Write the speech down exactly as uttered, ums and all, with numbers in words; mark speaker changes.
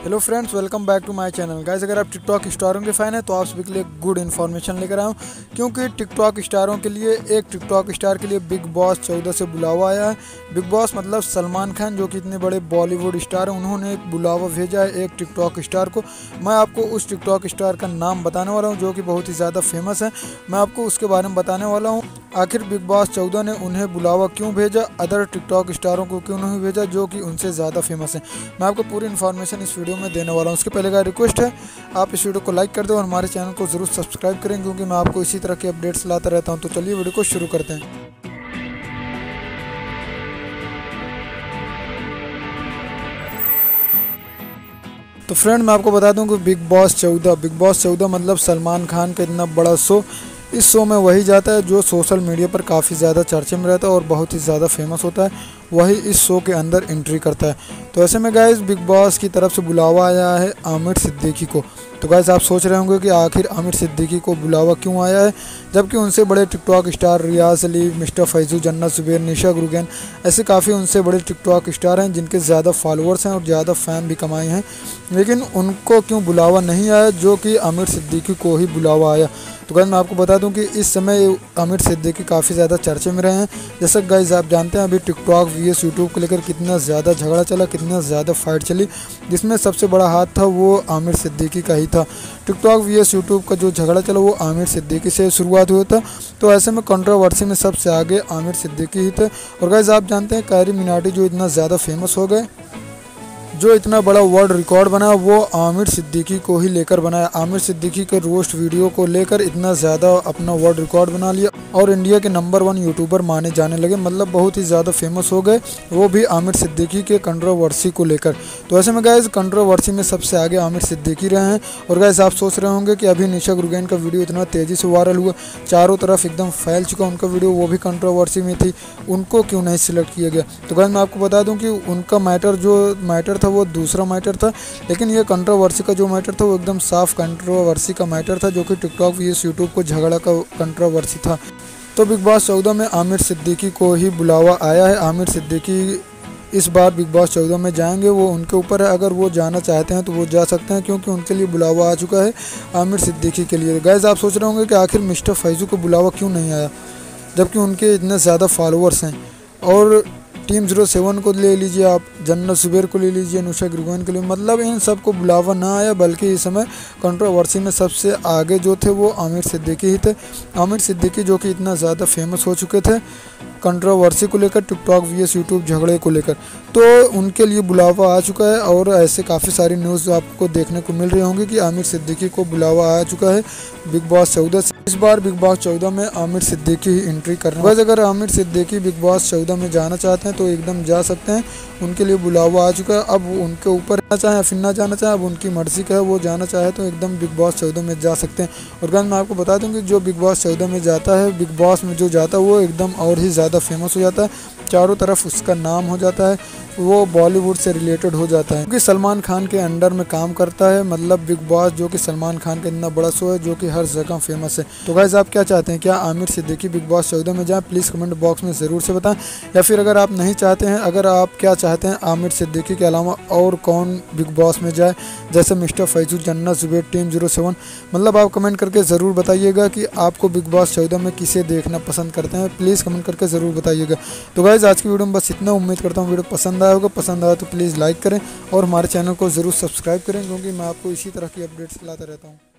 Speaker 1: Hello friends, welcome back to my channel. Guys, अगर आप TikTok स्टारों के फ़ैन हैं तो आप सभी के लिए गुड इन्फॉर्मेशन लेकर आया हूँ, क्योंकि टिकटॉक स्टारों के लिए एक टिकटॉक स्टार के लिए बिग बॉस चौदह से बुलावा आया है। बिग बॉस मतलब सलमान खान, जो कि इतने बड़े बॉलीवुड स्टार हैं, उन्होंने एक बुलावा भेजा है एक टिकटॉक स्टार को। मैं आपको उस टिकटॉक स्टार का नाम बताने वाला हूँ, जो कि बहुत ही ज़्यादा फेमस है। मैं आपको उसके बारे में बताने वाला हूँ, आखिर बिग बॉस चौदह ने उन्हें बुलावा क्यों भेजा, अदर टिकटॉक स्टारों को क्यों नहीं भेजा जो कि उनसे ज़्यादा फेमस है। मैं आपको पूरी इन्फॉर्मेशन इस वीडियो में देने वाला हूँ। उसके पहले का रिक्वेस्ट है, आप इस वीडियो को लाइक कर दो और हमारे चैनल को ज़रूर सब्सक्राइब करें, क्योंकि मैं आपको इसी तरह के अपडेट्स लाता रहता हूँ। तो चलिए वीडियो को शुरू करते हैं। तो फ्रेंड, मैं आपको बता दूं कि बिग बॉस चौदह बिग बॉस चौदह मतलब सलमान खान का इतना बड़ा शो। इस शो में वही जाता है जो सोशल मीडिया पर काफ़ी ज़्यादा चर्चे में रहता है और बहुत ही ज़्यादा फेमस होता है, वही इस शो के अंदर एंट्री करता है। तो ऐसे में गाइस, बिग बॉस की तरफ से बुलावा आया है आमिर सिद्दीकी को। तो गाइस, आप सोच रहे होंगे कि आखिर आमिर सिद्दीकी को बुलावा क्यों आया है, जबकि उनसे बड़े TikTok star Riyaz Ali, mister Faizu, Jannat Zubair, निशा गुरुगैन, ऐसे काफ़ी उनसे बड़े टिकटॉक स्टार हैं जिनके ज़्यादा फॉलोअर्स हैं और ज़्यादा फ़ैन भी कमाए हैं, लेकिन उनको क्यों बुलावा नहीं आया, जो कि आमिर सिद्दीकी को ही बुलावा आया। तो गाइस, मैं आपको बता दूं कि इस समय आमिर सिद्दीकी काफ़ी ज़्यादा चर्चे में रहे हैं। जैसा गाइस आप जानते हैं, अभी टिकटॉक वीएस यूट्यूब को लेकर कितना ज़्यादा झगड़ा चला, कितना ज़्यादा फाइट चली, जिसमें सबसे बड़ा हाथ था वो आमिर सिद्दीकी का ही था। टिकटॉक वीएस यूट्यूब का जो झगड़ा चला वो आमिर सिद्दीकी से शुरुआत हुआ था। तो ऐसे में कंट्रोवर्सी में सबसे आगे आमिर सिद्दीकी ही थे। और गाइस, आप जानते हैं कैरी मिनाटी जो इतना ज़्यादा फेमस हो गए, जो इतना बड़ा वर्ल्ड रिकॉर्ड बना, वो आमिर सिद्दीकी को ही लेकर बनाया। आमिर सिद्दीकी के रोस्ट वीडियो को लेकर इतना ज़्यादा अपना वर्ल्ड रिकॉर्ड बना लिया और इंडिया के नंबर वन यूट्यूबर माने जाने लगे, मतलब बहुत ही ज़्यादा फेमस हो गए, वो भी आमिर सिद्दीकी के कंट्रोवर्सी को लेकर। तो ऐसे में गाइस, कंट्रोवर्सी में सबसे आगे आमिर सिद्दीकी रहे हैं। और गाइस, आप सोच रहे होंगे कि अभी निशा गुरुगैन का वीडियो इतना तेज़ी से वायरल हुआ, चारों तरफ एकदम फैल चुका उनका वीडियो, वो भी कंट्रोवर्सी में थी, उनको क्यों नहीं सिलेक्ट किया गया। तो गाइस, मैं आपको बता दूँ कि उनका मैटर जो मैटर था वो दूसरा मैटर था, लेकिन ये कंट्रोवर्सी का जो मैटर था वो एकदम साफ कंट्रोवर्सी का मैटर था, जो कि टिकटॉक वीएस यूट्यूब को झगड़ा का कंट्रोवर्सी था। तो बिग बॉस चौदह में आमिर सिद्दीकी को ही बुलावा आया है। आमिर सिद्दीकी इस बार बिग बॉस चौदह में जाएंगे, वो उनके ऊपर है। अगर वो जाना चाहते हैं तो वो जा सकते हैं, क्योंकि उनके लिए बुलावा आ चुका है आमिर सिद्दीकी के लिए। गाइस, आप सोच रहे होंगे कि आखिर मिस्टर फैजू को बुलावा क्यों नहीं आया, जबकि उनके इतने ज़्यादा फॉलोअर्स हैं। और टीम ज़ीरो सेवन को ले लीजिए, आप जन्नत जुबैर को ले लीजिए, निशा गुरुगैन के लिए, मतलब इन सब को बुलावा ना आया, बल्कि इस समय कंट्रोवर्सी में सबसे आगे जो थे वो आमिर सिद्दीकी ही थे। आमिर सिद्दीकी जो कि इतना ज़्यादा फेमस हो चुके थे कंट्रोवर्सी को लेकर, टिकटॉक वीएस यूट्यूब झगड़े को लेकर, तो उनके लिए बुलावा आ चुका है। और ऐसे काफ़ी सारी न्यूज़ आपको देखने को मिल रही होंगी कि आमिर सिद्दीकी को बुलावा आ चुका है बिग बॉस चौदह से। इस बार बिग बॉस चौदह में आमिर सिद्दीकी ही एंट्री कर रहे हैं। अगर आमिर सिद्दीकी बिग बॉस चौदह में जाना चाहते हैं तो एकदम जा सकते हैं, उनके लिए बुलावा आ चुका है। अब उनके ऊपर जाना चाहें फिर ना जाना चाहें, अब उनकी मर्जी का है, वो जाना चाहे तो एकदम बिग बॉस चौदह में जा सकते हैं। और गाइस, मैं आपको बता दूं कि जो बिग बॉस चौदह में जाता है, बिग बॉस में जो जाता है वो एकदम और ही ज़्यादा फेमस हो जाता है, चारों तरफ उसका नाम हो जाता है, वो बॉलीवुड से रिलेटेड हो जाता है, क्योंकि सलमान खान के अंडर में काम करता है। मतलब बिग बॉस जो कि सलमान खान का इतना बड़ा शो है, जो कि हर जगह फेमस है। तो गाइस, आप क्या चाहते हैं, क्या आमिर सिद्दीकी बिग बॉस चौदह में जाए? प्लीज़ कमेंट बॉक्स में ज़रूर से बताएं। या फिर अगर आप नहीं चाहते हैं, अगर आप क्या चाहते हैं आमिर सिद्दीकी के अलावा और कौन बिग बॉस में जाए, जैसे mister Faizu, Jannat Zubair, team zero seven, मतलब आप कमेंट करके ज़रूर बताइएगा कि आपको बिग बॉस चौदह में किसे देखना पसंद करते हैं। प्लीज़ कमेंट करके ज़रूर बताइएगा। तो गाइस, आज की वीडियो में बस इतना। उम्मीद करता हूँ वीडियो पसंद आया होगा। पसंद आया तो प्लीज़ लाइक करें और हमारे चैनल को ज़रूर सब्सक्राइब करें, क्योंकि मैं आपको इसी तरह की अपडेट्स लाता रहता हूँ।